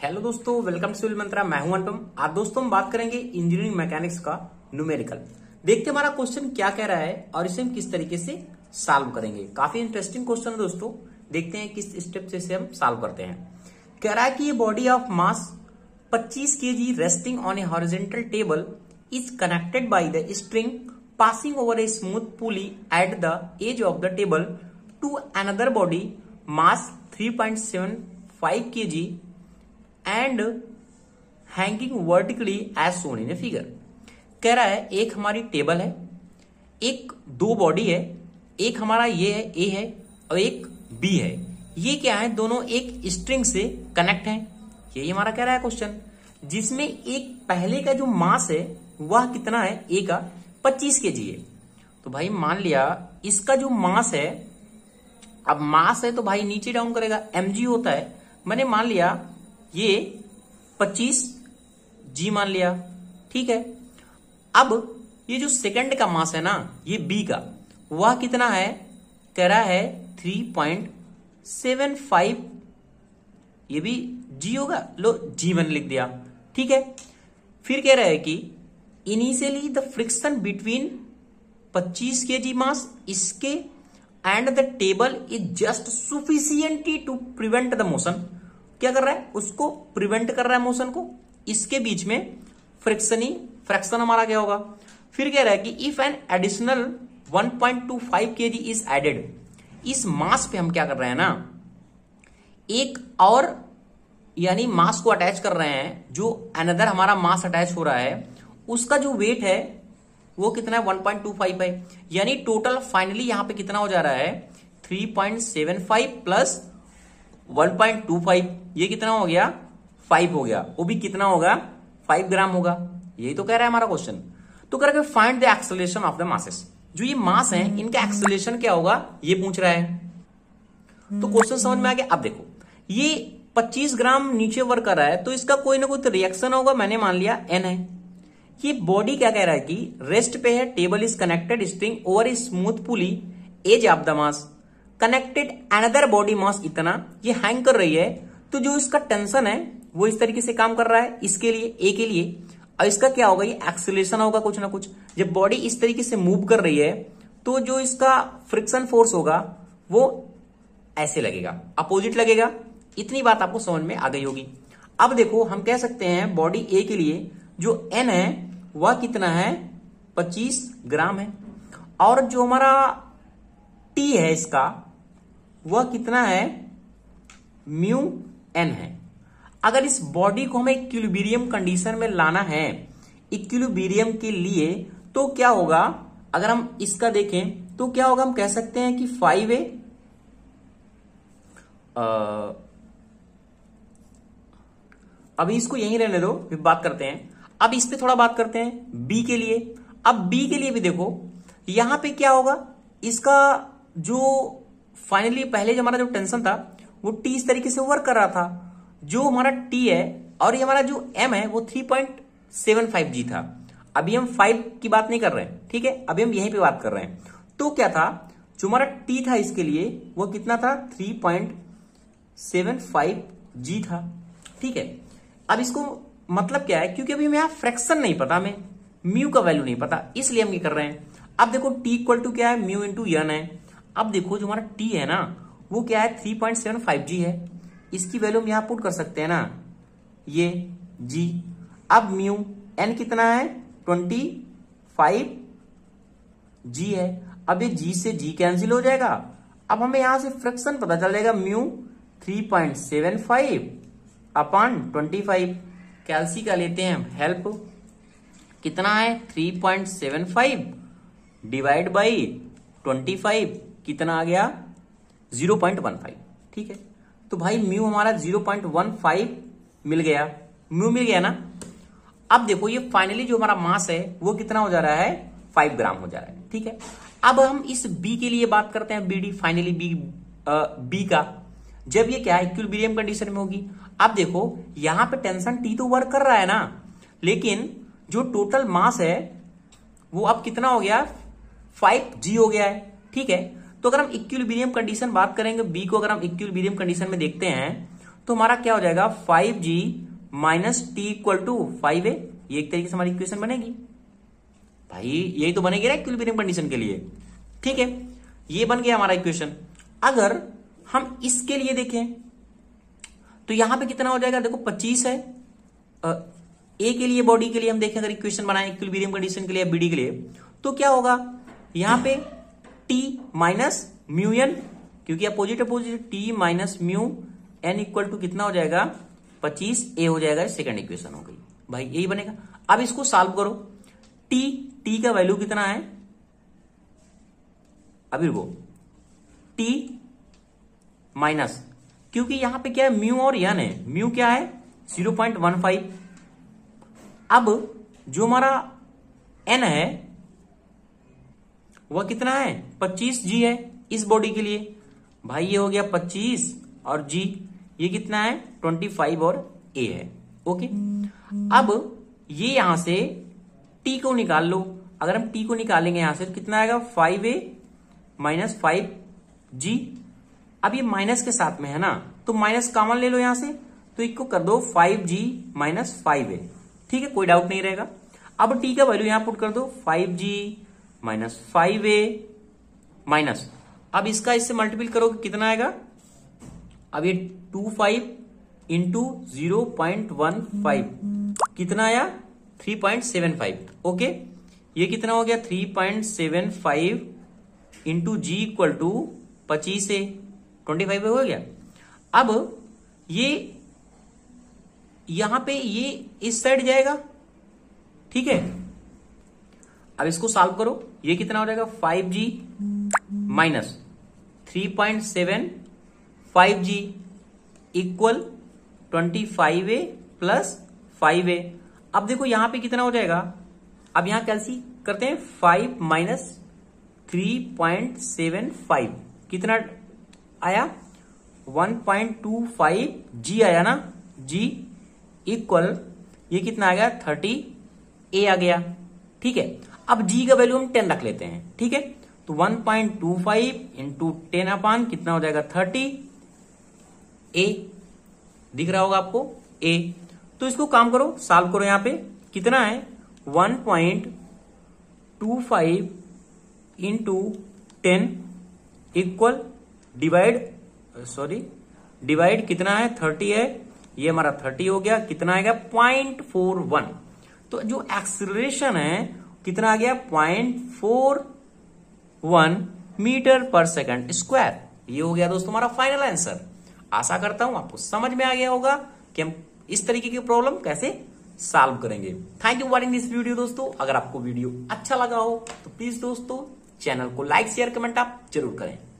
Hello दोस्तों, welcome to civil मंत्रा। मैं हूं अनुपम। आज दोस्तों हम बात करेंगे इंजीनियरिंग मैकेनिक्स का न्यूमेरिकल। देखते हैं हमारा क्वेश्चन क्या कह रहा है और इसे हम किस तरीके से सॉल्व करेंगे। काफी इंटरेस्टिंग क्वेश्चन है दोस्तों, देखते हैं किस स्टेप से इसे हम सॉल्व करते हैं। कह रहा है कि ये body of mass 25 kg resting on a horizontal table is connected by the string passing over a smooth pulley at the edge of the table to another body mass 3.75 kg and hanging vertically as shown in a figure। कह रहा है एक हमारी table है, एक दो body है, एक हमारा ये है ए है और एक बी है। ये क्या है, दोनों एक स्ट्रिंग से कनेक्ट हैं। यही हमारा कह रहा है क्वेश्चन, जिसमें एक पहले का जो मास है वह कितना है, ए का 25 kg है। तो भाई मान लिया इसका जो मास है, अब मास है तो भाई नीचे डाउन करेगा, mg होता है। मैंने मान लिया ये 25 g मान लिया, ठीक है। अब ये जो सेकंड का मास है ना, ये b का, वह कितना है, कह रहा है 3.75। ये भी g होगा, लो g1 लिख दिया, ठीक है। फिर कह रहा है कि initially the friction between 25 kg mass इसके and the table is just sufficiently to prevent the motion. क्या कर रहा है, उसको प्रिवेंट कर रहा है मोशन को, इसके बीच में फ्रिक्शन हमारा क्या होगा। फिर कह रहा है कि if an additional 1.25 kg is added, इस मास पे हम क्या कर रहे हैं ना, एक और यानी मास को अटैच कर रहे हैं, जो अनदर हमारा मास अटैच हो रहा है, उसका जो वेट है वो कितना है, 1.25 है। यानी टोटल फाइनली यहां पे कितना हो जा रहा है, 3.75 प्लस 1.25, ये कितना हो गया, 5 हो गया। वो भी कितना होगा, 5 ग्राम होगा। यही तो कह रहा है हमारा क्वेश्चन। तो कह रहा है find the acceleration of the masses. जो ये मास है इनका एक्सेलरेशन क्या होगा, ये पूछ रहा है। तो क्वेश्चन समझ में आ गया। अब देखो ये 25 ग्राम नीचे वर्क कर रहा है, तो इसका कोई ना कोई तो रिएक्शन होगा। मैंने मान लिया n है। ये बॉडी क्या कह रहा है कि रेस्ट पे है, table is connected string over a smooth pulley edge of the mass connected another body mass इतना, ये हैंग कर रही है। तो जो इसका टेंशन है वो इस तरीके से काम कर रहा है, इसके लिए, ए के लिए। और इसका क्या होगा, ये एक्सेलरेशन होगा कुछ ना कुछ। जब बॉडी इस तरीके से मूव कर रही है तो जो इसका फ्रिक्शन फोर्स होगा वो ऐसे लगेगा, अपोजिट लगेगा। इतनी बात आपको समझ में आ गई होगी। अब देखो हम कह सकते हैं बॉडी ए के लिए जो n है वह कितना है, 25 ग्राम है। और जो हमारा t है इसका, वह कितना है, म्यू n है। अगर इस बॉडी को हमें इक्विलिब्रियम कंडीशन में लाना है, इक्विलिब्रियम के लिए, तो क्या होगा, अगर हम इसका देखें तो क्या होगा, हम कह सकते हैं कि 5 है। अभी इसको यहीं रहने दो, फिर बात करते हैं। अब इस पे थोड़ा बात करते हैं बी के लिए। अब बी के लिए भी देखो यहां पे क्या होगा, इसका जो फाइनली पहले जो हमारा जो टेंशन था वो टी इस तरीके से वर्क कर रहा था, जो हमारा टी है, और ये हमारा जो एम है वो 3.75 जी था। अभी हम 5 की बात नहीं कर रहे हैं, ठीक है, अभी हम यहीं पे बात कर रहे हैं। तो क्या था, जो हमारा टी था इसके लिए वो कितना था, 3.75 जी था, ठीक है। अब इसको मतलब क्या है, क्योंकि अभी हमें यहां फ्रैक्शन नहीं पता, हमें म्यू का वैल्यू नहीं पता, इसलिए हम ये कर रहे हैं। अब देखो टी इक्वल टू क्या है, म्यू इंटू एन है। अब देखो जो हमारा टी है ना वो क्या है, 3.75 जी है। इसकी वैल्यू हम यहां पुट कर सकते हैं ना, ये जी। अब म्यू एन कितना है, 25 जी है। अब ये जी से जी कैंसिल हो जाएगा। अब हमें यहां से फ्रैक्शन पता चल जाएगा, म्यू 3.75 अपॉन 25। कैल्सी का लेते हैं हम हेल्प, कितना है, 3.75 डिवाइड बाई 25, कितना आ गया, 0.15, ठीक है। तो भाई म्यू हमारा 0.15 मिल गया, म्यू मिल गया ना। अब देखो ये फाइनली जो हमारा मास है वो कितना हो जा रहा है, 5 ग्राम हो जा रहा है, ठीक है। अब हम इस बी के लिए बात करते हैं, बीडी फाइनली बी का, जब ये क्या है, इक्विलिब्रियम कंडीशन में होगी। अब देखो यहां पे टेंशन टी तो वर्क कर रहा है ना, लेकिन जो टोटल मास है वो अब कितना हो गया, 5g हो गया है, ठीक है। तो अगर हम इक्विलिब्रियम कंडीशन बात करेंगे, बी को अगर हम इक्विलिब्रियम कंडीशन में देखते हैं तो हमारा क्या हो जाएगा 5g minus T equal to 5a। ये एक तरीके से हमारी इक्वेशन बनेगी भाई, यही तो बनेगी ना इक्विलिब्रियम कंडीशन के लिए। ठीक है, ये बन गया हमारा इक्वेशन। अगर हम इसके लिए देखें तो यहां पे कितना हो जाएगा, देखो 25 है। ए के लिए बॉडी के लिए हम देखें, अगर इक्वेशन बनाए इक्विलिब्रियम कंडीशन के लिए बीडी के लिए, तो क्या होगा यहां पे टी माइनस म्यू एन, क्योंकि opposite opposite, T minus mu N equal to कितना हो जाएगा 25 ए हो जाएगा। सेकंड इक्वेशन हो गई भाई, यही बनेगा। अब इसको सॉल्व करो। टी का वैल्यू कितना है अभी वो टी माइनस, क्योंकि यहां पे क्या है म्यू और एन है, म्यू क्या है 0.15। अब जो हमारा एन है वह कितना है 25 जी है इस बॉडी के लिए भाई, ये हो गया 25 और जी ये कितना है 25 और ए है। ओके, अब ये यहां से टी को निकाल लो। अगर हम टी को निकालेंगे यहां से तो कितना आएगा 5a माइनस 5g। अब ये माइनस के साथ में है ना, तो माइनस कॉमन ले लो यहां से, तो इसको कर दो 5g माइनस 5a। ठीक है, कोई डाउट नहीं रहेगा। अब टी का वैल्यू यहां पुट कर दो 5g माइनस 5a माइनस, अब इसका इससे मल्टीपल करोगे कितना आएगा, अब ये 25 इंटू 0.15 कितना आया 3.75। ओके, ये कितना हो गया 3.75 इंटू जी इक्वल टू 25 से 25 हो गया। अब ये यहां पे ये इस साइड जाएगा। ठीक है, अब इसको सॉल्व करो, ये कितना हो जाएगा 5g minus 3.75g equal 25a plus 5a। अब देखो यहां पे कितना हो जाएगा, अब यहां कैलसी करते हैं 5 माइनस 3.75 कितना आया 1.25 जी आया ना, जी इक्वल ये कितना आ गया 30 ए आ गया। ठीक है, अब जी का वैल्यू हम 10 रख लेते हैं। ठीक है, तो 1.25 इंटू 10 अपान कितना हो जाएगा 30 ए, दिख रहा होगा आपको ए। तो इसको काम करो, सॉल्व करो, यहां पे कितना है 1.25 इंटू 10 इक्वल डिवाइड कितना है 30 है, ये हमारा 30 हो गया, कितना आएगा 0.41। तो जो एक्सीलरेशन है कितना आ गया 0.41 मीटर पर सेकंड स्क्वायर। ये हो गया दोस्तों हमारा फाइनल आंसर। आशा करता हूं आपको समझ में आ गया होगा कि हम इस तरीके की प्रॉब्लम कैसे सॉल्व करेंगे। Thank you for watching this video दोस्तों। अगर आपको वीडियो अच्छा लगा हो तो प्लीज दोस्तों चैनल को लाइक शेयर कमेंट आप जरूर करें।